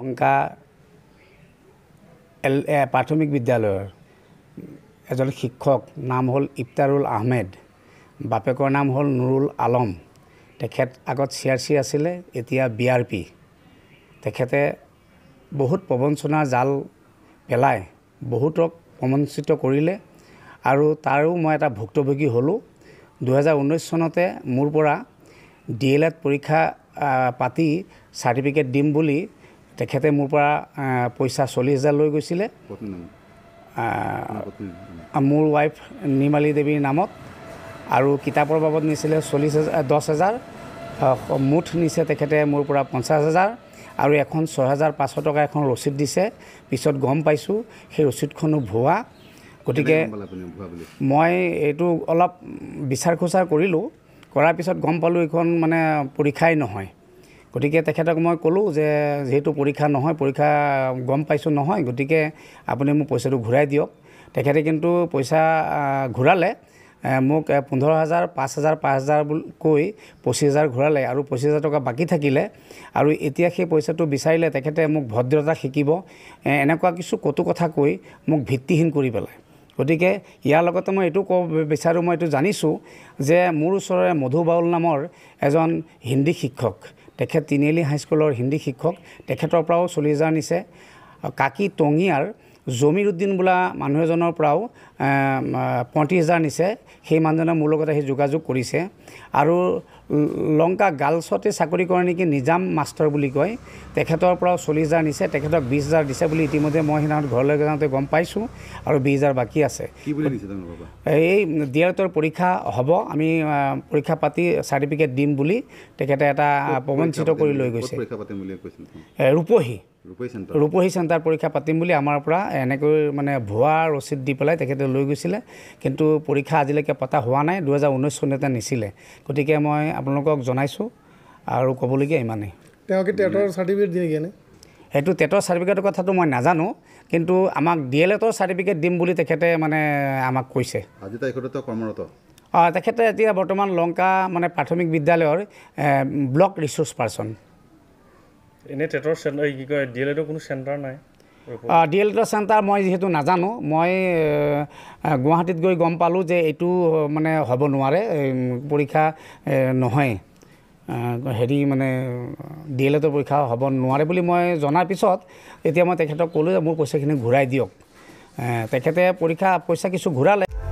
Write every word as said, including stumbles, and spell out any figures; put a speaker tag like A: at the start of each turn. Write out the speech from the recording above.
A: Lanka L প্ৰাথমিক বিদ্যালয়ৰ এজন শিক্ষক নাম হ'ল ইফতাৰুল আহমেদ, বাপেকৰ নাম হ'ল নুৰুল আলম। তেখেত আগত চি আৰ চি আছিলে, এতিয়া বি আৰ পি। তেখেতে বহুত প্ৰবঞ্চনাৰ জাল পেলাই বহুতক প্ৰবঞ্চিত কৰিলে আৰু তাৰো মই এটা ভুক্তভোগী হ'লোঁ। দুহেজাৰ ঊনৈছ চনতে মোৰ পৰা ডি এল এড পৰীক্ষা পাতি চাৰ্টিফিকেট দিম বুলি তেখেতে মোৰ পৰা পইচা চল্লিছ হাজাৰ লৈ গৈছিলে মোৰ ৱাইফ নিৰ্মালী দেৱীৰ নামত, আৰু কিতাপৰ বাবদ নিছিলে চল্লিছ হাজাৰ দহ হাজাৰ, মুঠ নিছে তেখেতে মোৰ পৰা পঞ্চাছ হাজাৰ, আৰু এখন ছয় হাজাৰ পাঁচশ টকা এখন ৰচিদ দিছে। পিছত গম পাইছোঁ সেই ৰচিদখনো ভুৱা। গতিকে মই এইটো অলপ বিচাৰ খোচাৰ কৰিলোঁ, কৰাৰ পিছত গম পালোঁ এইখন মানে পৰীক্ষাই নহয়। গতিকে তেখেতক মই ক'লোঁ যে যিহেতু পৰীক্ষা নহয়, পৰীক্ষা গম পাইছোঁ নহয়, গতিকে আপুনি মোক পইচাটো ঘূৰাই দিয়ক। তেখেতে কিন্তু পইচা ঘূৰালে, মোক পোন্ধৰ হাজাৰ পাঁচ হাজাৰ পাঁচ হাজাৰ কৈ পঁচিছ হাজাৰ ঘূৰালে, আৰু পঁচিছ হাজাৰ টকা বাকী থাকিলে। আৰু এতিয়া সেই পইচাটো বিচাৰিলে তেখেতে মোক ভদ্ৰতা শিকিব, এনেকুৱা কিছু কটু কথা কৈ মোক ভিত্তিহীন কৰি পেলায়। গতিকে ইয়াৰ লগতে মই এইটো ক'ব বিচাৰোঁ, মই এইটো জানিছোঁ যে মোৰ ওচৰৰে মধু বাউল নামৰ এজন হিন্দী শিক্ষক, তেখেত তিনিআলি হাইস্কুলৰ হিন্দী শিক্ষক, তেখেতৰ পৰাও চল্লিছ হাজাৰ নিছে। কাকি টঙিয়াৰ জমিৰ উদ্দিন বোলা মানুহ এজনৰ পৰাও পঁয়ত্ৰিছ হাজাৰ নিছে। সেই মানুহজনে মোৰ লগত আহি যোগাযোগ কৰিছে। আৰু লংকা গাৰ্লছতে চাকৰি কৰে নেকি, নিজাম মাষ্টৰ বুলি কয়, তেখেতৰ পৰাও চল্লিছ হাজাৰ নিছে। তেখেতক বিছ হাজাৰ দিছে বুলি ইতিমধ্যে মই সেইদিনাখন ঘৰলৈ যাওঁতে গম পাইছোঁ, আৰু বিছ হাজাৰ বাকী আছে। এই ডি এল এডৰ পৰীক্ষা হ'ব, আমি পৰীক্ষা পাতি চাৰ্টিফিকেট দিম বুলি তেখেতে এটা প্ৰবঞ্চিত কৰি লৈ গৈছে। ৰূপহী ৰূপহী চেণ্টাৰ পৰীক্ষা পাতিম বুলি আমাৰ পৰা এনেকৈ মানে ভুৱা ৰচিদ দি পেলাই তেখেতে লৈ গৈছিলে, কিন্তু পৰীক্ষা আজিলৈকে পতা হোৱা নাই। দুহেজাৰ ঊনৈছ চনতে নিছিলে। গতিকে মই আপোনালোকক জনাইছোঁ আৰু ক'বলগীয়া ইমানেই।
B: তেওঁ কি টেটৰ চাৰ্টিফিকেট দিয়ে নেকি?
A: সেইটো টেটৰ চাৰ্টিফিকেটৰ কথাটো মই নাজানো, কিন্তু আমাক ডি এল এডৰ চাৰ্টিফিকেট দিম বুলি তেখেতে মানে আমাক কৈছে।
C: আজি তাৰিখতে কৰ্মৰত।
A: অঁ, তেখেতে এতিয়া বৰ্তমান লংকা মানে প্ৰাথমিক বিদ্যালয়ৰ ব্লক ৰিচোৰ্চ পাৰ্চন।
B: এনেই টেটৰ চেণ্টাৰ কি কয়, ডি এল এডৰ কোনো চেণ্টাৰ নাই?
A: অঁ, ডি এল এডৰ চেণ্টাৰ মই যিহেতু নাজানো, মই গুৱাহাটীত গৈ গম পালোঁ যে এইটো মানে হ'ব নোৱাৰে, পৰীক্ষা নহয়, হেৰি মানে ডি এল এডৰ পৰীক্ষা হ'ব নোৱাৰে বুলি মই জনাৰ পিছত এতিয়া মই তেখেতক ক'লোঁ যে মোৰ পইচাখিনি ঘূৰাই দিয়ক। তেখেতে পৰীক্ষা পইচা কিছু ঘূৰালে।